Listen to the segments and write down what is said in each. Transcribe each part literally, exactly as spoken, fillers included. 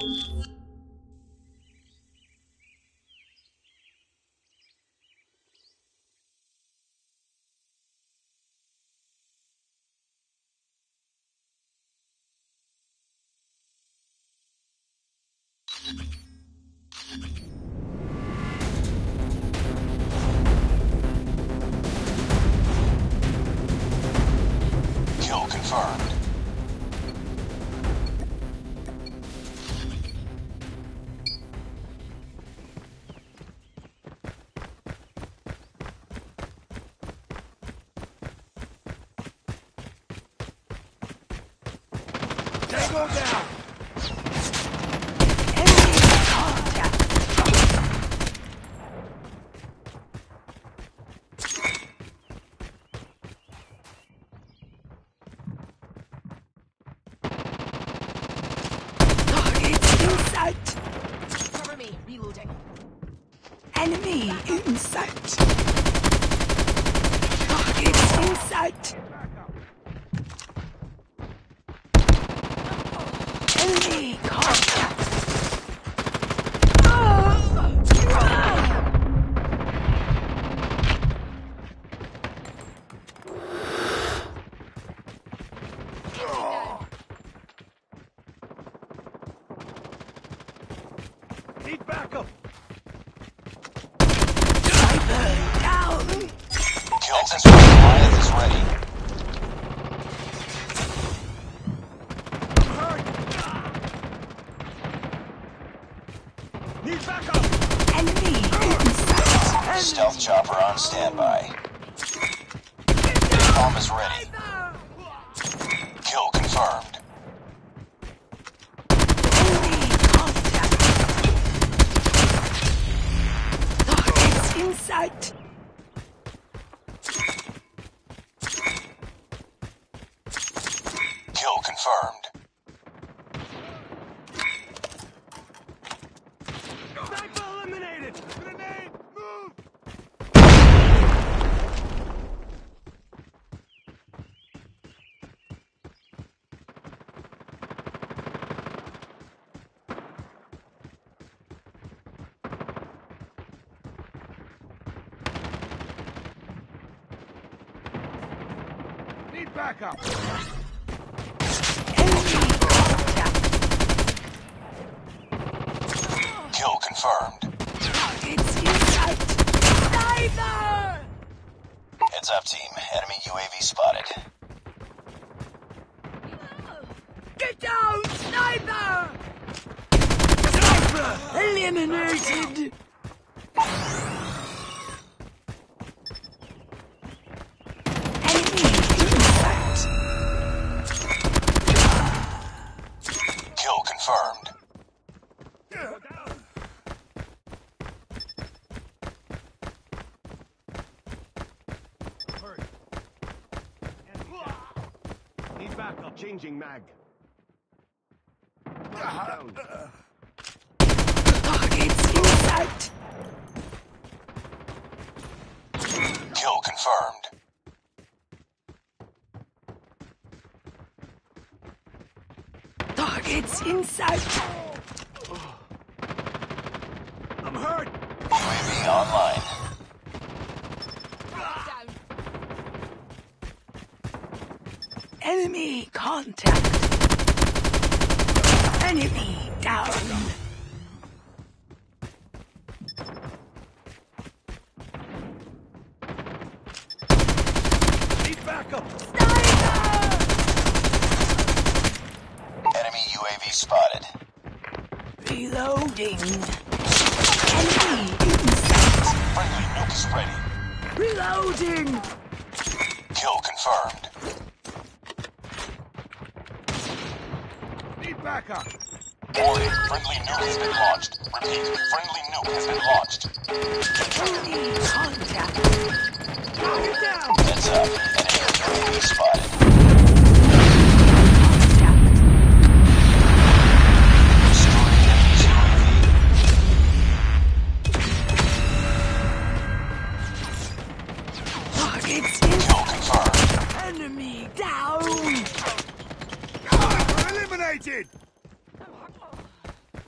Kill confirmed. Tango down! Cover me, reloading. Enemy in sight. Targets in sight. Enemy contact. Need backup! Sniper down. Kill confirmed. Goliath is ready. I'm hurt! Need backup! Enemy in sight. Stealth chopper on standby. Bomb is ready. Kill confirmed. Enemy contact. Targets in sight. Kill confirmed. Sniper eliminated! Grenade! Move! Need backup! Enemy contact. Kill confirmed. Targets in sight. Sniper! Heads up, team. Enemy U A V spotted. Get down, sniper! Sniper eliminated. Enemy in sight. Kill confirmed. Hurt. Need backup. Changing mag. Down. Targets in sight. Kill confirmed. Targets in sight. I'm hurt! U A V online. Down. Enemy contact. Enemy down. Need backup! Enemy U A V spotted. Reloading. Enemy in sight. Friendly nuke is ready. Reloading. Kill confirmed. Need backup! Warning, friendly nuke has been launched. Repeat, friendly nuke has been launched. Enemy contact. Knock it down! Heads up, enemy U A V spotted. Contact. Destroying enemy's U A V. Targets in Kill confirmed. enemy down. Sniper eliminated!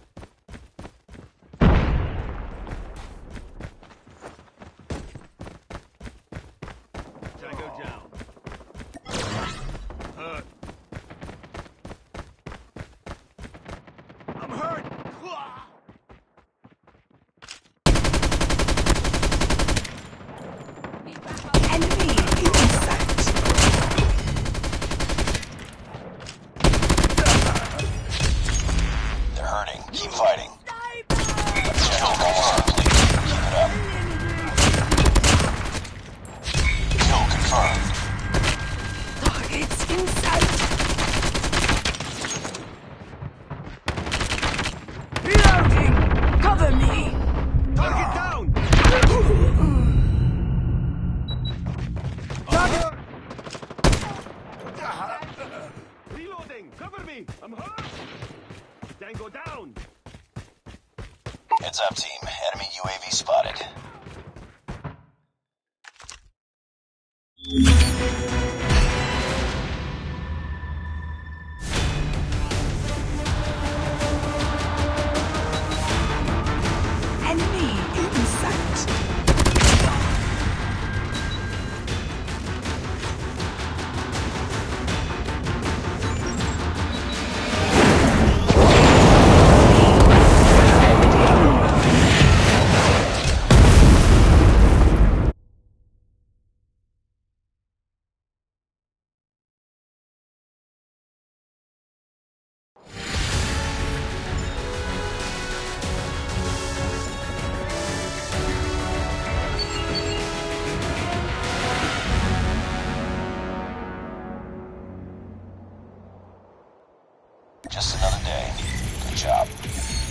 me! I'm hurt! Tango down! Heads up, team. Enemy U A V spotted. Enemy in sight. Just another day. Good job.